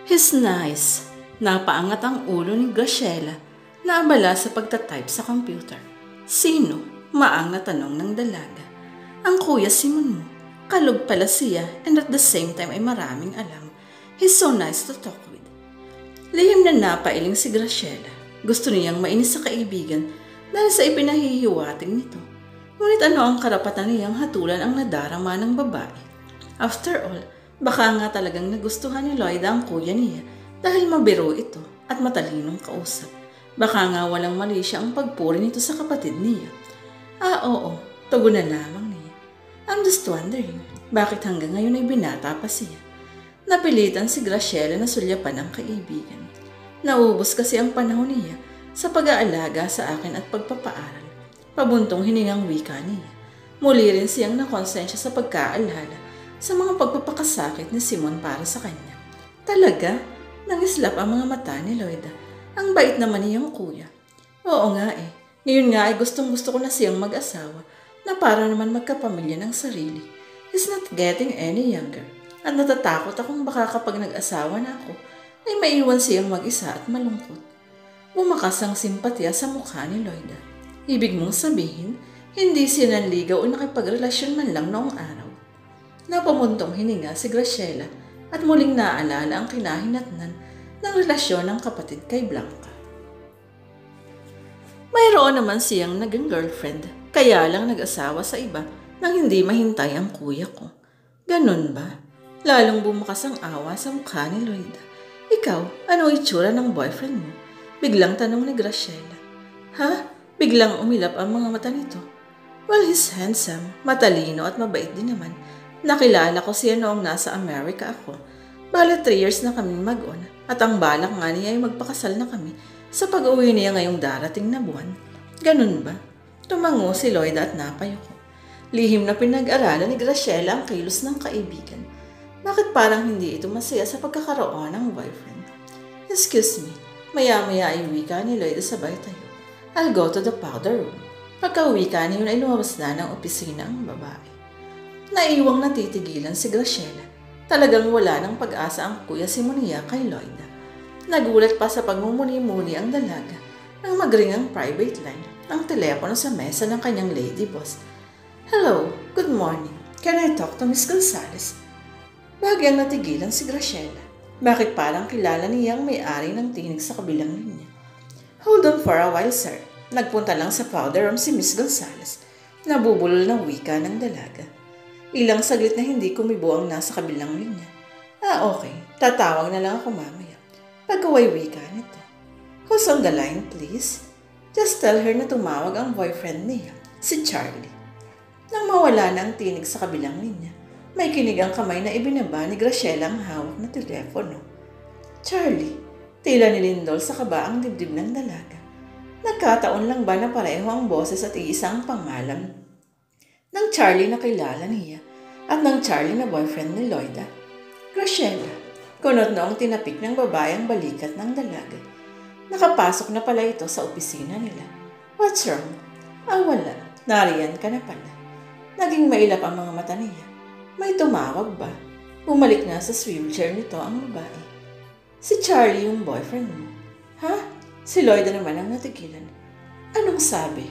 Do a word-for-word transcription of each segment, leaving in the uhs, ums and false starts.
He's nice. Napaangat ang ulo ni Graciela na abala sa pagtatype sa computer. Sino? Maang na tanong ng dalaga. Ang kuya Simon mo. Kalog pala siya and at the same time ay maraming alam. He's so nice to talk with. Lihim na napailing si Graciela. Gusto niyang mainis sa kaibigan dahil sa ipinahihiwatig nito. Ngunit ano ang karapatan niyang hatulan ang nadarama ng babae? After all, baka nga talagang nagustuhan ni Lloyda ang kuya niya dahil mabiro ito at matalinong kausap. Baka nga walang mali siya ang pagpuri nito sa kapatid niya. Ah oo, tugon na lamang niya. I'm just wondering, bakit hanggang ngayon ay binata pa siya? Napilitan si Graciela na sulyapan ang kaibigan. Naubos kasi ang panahon niya sa pag-aalaga sa akin at pagpapaaral. Pabuntong hiningang wika niya. Muli rin siyang nakonsensya sa pagkaalala sa mga pagpapakasakit ni Simon para sa kanya. Talaga, nangislap ang mga mata ni Lloyda. Ang bait naman niyang kuya. Oo nga eh, ngayon nga ay gustong gusto ko na siyang mag-asawa na para naman magkapamilya ng sarili. He's not getting any younger. At natatakot akong baka kapag nag-asawa na ako, ay maiwan siyang mag-isa at malungkot. Bumakas ang simpatya sa mukha ni Lloyda. Ibig mong sabihin, hindi siya nanligaw o nakipagrelasyon man lang noong araw. Napamuntong hininga si Graciela at muling naalala ang kinahinatnan ng relasyon ng kapatid kay Blanca. Mayroon naman siyang naging girlfriend, kaya lang nag-asawa sa iba nang hindi mahintay ang kuya ko. Ganun ba? Lalong bumakas ang awa sa mukha ni Lloyda. Ikaw, ano itsura ng boyfriend mo? Biglang tanong ni Graciela. Ha? Biglang umilap ang mga mata nito. Well, he's handsome, matalino at mabait din naman. Nakilala ko siya noong nasa Amerika ako. Bale three years na kaming mag-on at ang balak nga niya ay magpakasal na kami sa pag-uwi niya ngayong darating na buwan. Ganun ba? Tumango si Lloyda at napayuko. Lihim na pinag-aralan ni Graciela ang kilos ng kaibigan. Bakit parang hindi ito masaya sa pagkakaroon ng boyfriend? Excuse me, maya-maya ay wika ni Lloyda sabay tayo. I'll go to the powder room. Pagka-uwi ka niyon ay lumabas na ng opisina ang babae. Naiwang natitigilan si Graciela. Talagang wala ng pag-asa ang kuya Simonia kay Lloyda. Nagulat pa sa pagmumuni-muni ang dalaga nang magring ang private line ng telepono sa mesa ng kanyang lady boss. Hello, good morning. Can I talk to Miss Gonzales? Bahagyang natigilan si Graciela. Bakit parang kilala niya ang may-ari ng tinig sa kabilang linya? Hold on for a while, sir. Nagpunta lang sa powder room si Miss Gonzales. Nabubulol ng wika ng dalaga. Ilang saglit na hindi kumibo ang nasa kabilang linya. Ah, okay. Tatawag na lang ako mamaya. Pagkaway wika nito. Who's on the line, please? Just tell her na tumawag ang boyfriend niya, si Charlie. Nang mawala na ang tinig sa kabilang linya, may kinig ang kamay na ibinaba ni Graciela ang hawak na telepono. Charlie, tila nilindol sa kaba ang dibdib ng dalaga. Nagkataon lang ba na pareho ang boses at iisang pangalan? Nang Charlie na kilala niya at nang Charlie na boyfriend ni Lloyda. Graciela, kunot noong tinapik ng babae ang balikat ng dalaga. Nakapasok na pala ito sa opisina nila. What's wrong? Ah, wala. Nariyan ka na pala. Naging mailap ang mga mata niya. May tumawag ba? Bumalik na sa swivel chair nito ang babae. Si Charlie yung boyfriend mo. Ha? Si Lloyda naman ang natigilan. Anong sabi?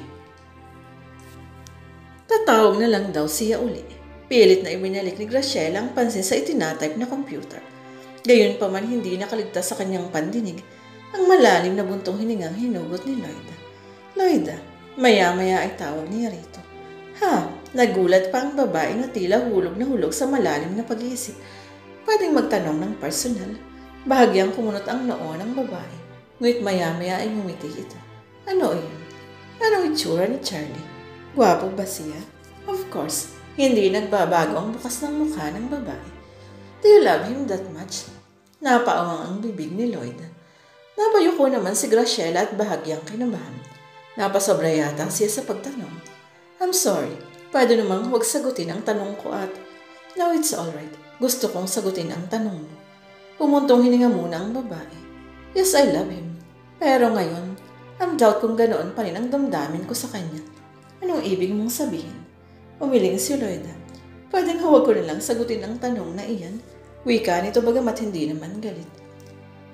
Tatawag na lang daw siya uli. Pilit na ibinalik ni Graciela ang pansin sa itinatype na computer. Gayon pa man hindi nakaligtas sa kanyang pandinig ang malalim na buntong hiningang hinugot ni Lloyda. Lloyda, maya-maya ay tawag niya rito. Ha, nagulat pa ang babae na tila hulog na hulog sa malalim na pag-iisip. Pwedeng magtanong ng personal. Bahagyang kumunot ang noo ng babae. Ngunit maya-maya ay ngumiti ito. Ano yun? Anong itsura ni Charlie? Gwapo ba siya? Of course, hindi nagbabago ang bukas ng mukha ng babae. Do you love him that much? Napaawang ang bibig ni Lloyda. Napayuko naman si Graciela at bahagyang kinabahan. Napasobra yata siya sa pagtanong. I'm sorry, pwede namang huwag sagutin ang tanong ko at... No, it's alright. Gusto kong sagutin ang tanong mo. Pumuntong hininga muna ang babae. Yes, I love him. Pero ngayon, I'm doubt kung ganoon pa rin ang damdamin ko sa kanya. Anong ibig mong sabihin? Umiling si Lloyda. Pwedeng huwag ko na lang sagutin ang tanong na iyan. Wika nito bagamat hindi naman galit.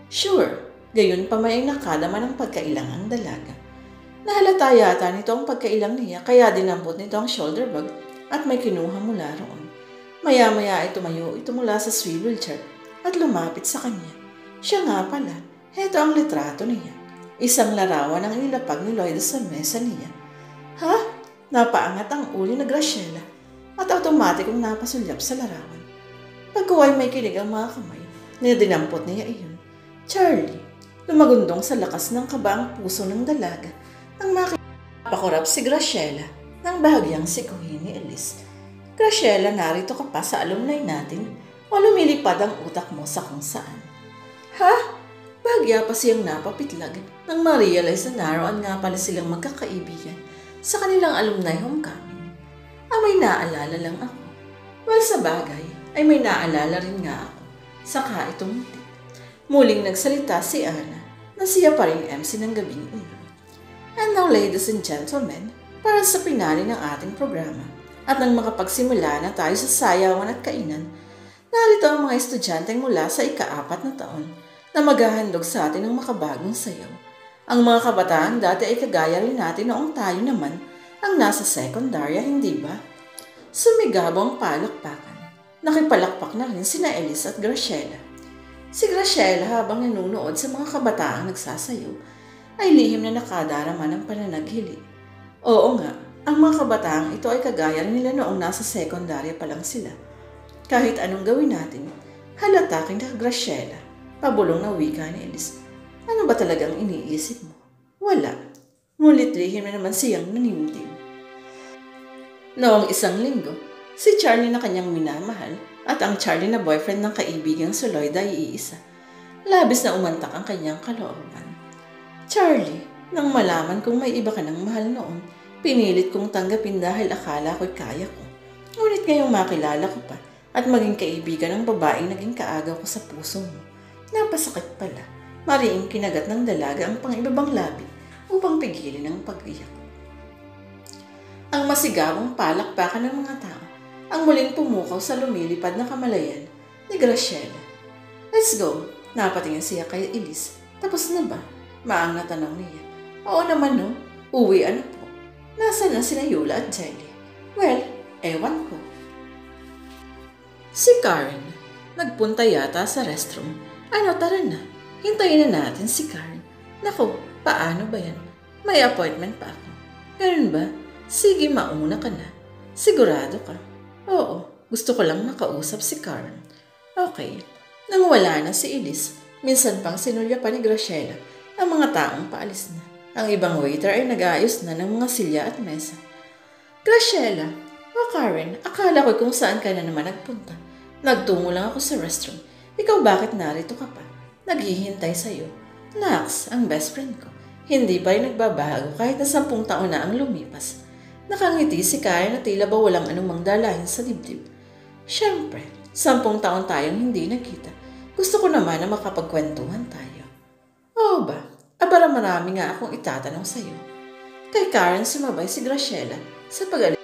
Sure, gayon pa may nakadama ng pagkailang ang dalaga. Nahalata yata nito ang pagkailang niya kaya dinampot nito ang shoulder bag at may kinuha mula roon. Maya-maya ay tumayo ito mula sa swivel chair at lumapit sa kanya. Siya nga pala, heto ang litrato niya. Isang larawan ang inilapag ni Lloyd sa mesa niya. Ha? Napaangat ang uli na Graciela at automatikong napasulyap sa larawan. Pagkuway may kinig ang mga kamay na dinampot niya iyon. Charlie, lumagundong sa lakas ng kaba ang puso ng dalaga nang makipakurap si Graciela nang bahagyang sikuhin ni Elise. Graciela, narito ka pa sa alumni natin o lumilipad ang utak mo sa kung saan? Ha? Bahagya pa siyang napapitlag nang ma-realize na naroon nga pala silang magkakaibigan sa kanilang alumni homecoming. Ah, may naalala lang ako. Well, sa bagay ay may naalala rin nga ako. Saka itong muti. Muling nagsalita si Ana na siya pa rin M C ng gabing iyon. And now, ladies and gentlemen, para sa pinali ng ating programa at nang makapagsimula na tayo sa sayawan at kainan, narito ang mga estudyanteng mula sa ika-apat na taon na maghahandog sa atin ng makabagong sayaw. Ang mga kabataan dati ay kagaya rin natin noong tayo naman ang nasa sekundarya, hindi ba? Sumigabong palakpakan. Nakipalakpak na rin sina Elise at Graciela. Si Graciela habang nanunood sa mga kabataang nagsasayaw ay lihim na nakadarama ng pananaghili. Oo nga, ang mga kabataang ito ay kagaya nila noong nasa sekundarya pa lang sila. Kahit anong gawin natin, halata kina Graciela. Pabulong na wika ni Elise. Ano ba talagang iniisip mo? Wala. Ngunit lihim na naman siyang nanimtim. Noong isang linggo, si Charlie na kanyang minamahal at ang Charlie na boyfriend ng kaibigang si Lloyd ay iisa. Labis na umantak ang kanyang kalooban. Charlie, nang malaman kong may iba ka ng mahal noon, pinilit kong tanggapin dahil akala ko'y kaya ko. Ngunit ngayong makilala ko pa at maging kaibigan ng babaeng naging kaagaw ko sa puso mo. Napasakit pala. Mariing kinagat ng dalaga ang pang-ibabang labi upang pigilin ang pag-iyak. Ang masigawang palakpakan ng mga tao ang muling pumukaw sa lumilipad na kamalayan ni Graciela. Let's go. Napatingin siya kay Elise. Tapos na ba? Maang natanong niya. Oo naman no. Uwi ano po? Nasaan na sila Yola at Jelly? Well, ewan ko. Si Karen, nagpunta yata sa restroom. Ano, tara na. Hintayin na natin si Karen. Naku, paano ba yan? May appointment pa ako. Ganun ba? Sige, mauna ka na. Sigurado ka? Oo, gusto ko lang makausap si Karen. Okay. Nang wala na si Elise, minsan pang sinulya pa ni Graciela ang mga taong paalis na. Ang ibang waiter ay nag-aayos na ng mga silya at mesa. Graciela, o Karen, akala ko kung saan ka na naman nagpunta. Nagtungo lang ako sa restroom. Ikaw bakit narito ka pa? Naghihintay sa'yo. Nax, ang best friend ko. Hindi pa rin nagbabago kahit na sampung taon na ang lumipas. Nakangiti si Karen na tila ba walang anumang dalahin sa dibdib. Siyempre, sampung taon tayong hindi nakita. Gusto ko naman na makapagkwentuhan tayo. Oo ba? Abara marami nga akong itatanong sa'yo. Kay Karen sumabay si Graciela sa pag